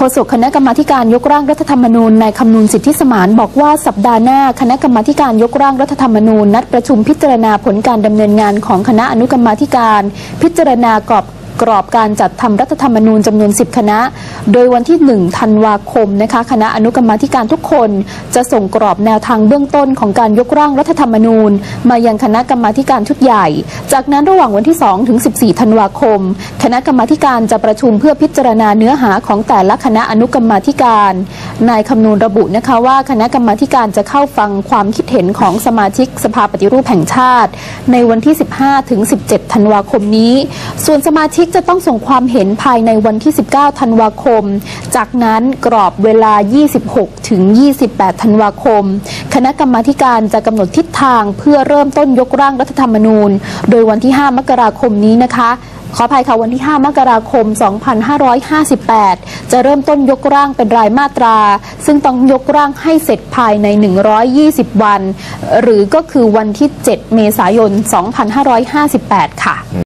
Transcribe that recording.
ษกคณะกรรมาการยกร่างรัฐธรรมนูญนายคำนูนสิทธิสมานบอกว่าสัปดาห์หน้าคณะกรรมาการยกร่างรัฐธรรมนูญนัดประชุมพิจารณาผลการดำเนินงานของคณะอนุกรรมาการพิจารณากรอบการจัดทำรัฐธรรมนูญจำนวน10คณะโดยวันที่1ธันวาคมนะคะคณะอนุกรรมาการทุกคนจะส่งกรอบแนวทางเบื้องต้นของการยกร่างรัฐธรรมนูญมายังคณะกรรมาการชุดใหญ่จากนั้นระหว่างวันที่2ถึง14ธันวาคมคณะกรรมาการจะประชุมเพื่อพิจารณาเนื้อหาของแต่ละคณะอนุกรรมาการนายคำนูนระบุนะคะว่าคณะกรรมาการจะเข้าฟังความคิดเห็นของสมาชิกสภาปฏิรูปแห่งชาติในวันที่15ถึง17ธันวาคมนี้ส่วนสมาชิกจะต้องส่งความเห็นภายในวันที่19ธันวาคมจากนั้นกรอบเวลา26ถึง28ธันวาคมคณะกรรมาการจะกำหนดทิศทางเพื่อเริ่มต้นยกร่างรัฐธรรมนูญโดยวันที่5มกราคมนี้นะคะขออภัยค่ะวันที่5มกราคม2558จะเริ่มต้นยกร่างเป็นรายมาตราซึ่งต้องยกร่างให้เสร็จภายใน120วันหรือก็คือวันที่7เมษายน2558ค่ะ